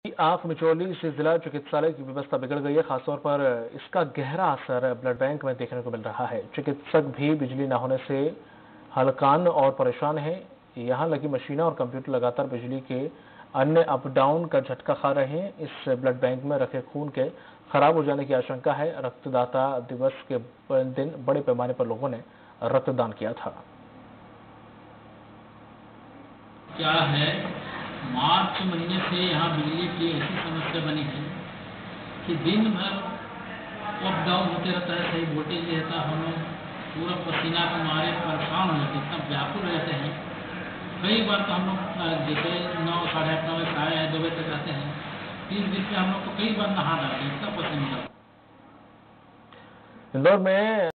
आंख मिचौली से जिला चिकित्सालय की व्यवस्था बिगड़ गई है। खासतौर पर इसका गहरा असर ब्लड बैंक में देखने को मिल रहा है। चिकित्सक भी बिजली न होने से हलकान और परेशान है। यहां लगी मशीनें और कंप्यूटर लगातार बिजली के अन्य अप डाउन का झटका खा रहे हैं। इस ब्लड बैंक में रखे खून के खराब हो जाने की आशंका है। रक्तदाता दिवस के दिन बड़े पैमाने पर लोगों ने रक्तदान किया था। क्या है, मार्च महीने से यहाँ बिजली की ऐसी समस्या बनी है कि दिन भर अप डाउन होते रहता है, सही वोल्टेज नहीं रहता। हम लोग पूरा पसीना के मारे परेशान हो जाते हैं, इतना व्याकुल रहते हैं। कई बार तो हम लोग जैसे 9 साढ़े 8 9 बजे आए हैं, 2 बजे तक रहते हैं। 3 दिन में हम लोग को कई बार नहा डालते हैं, इतना पसीना। इंदौर में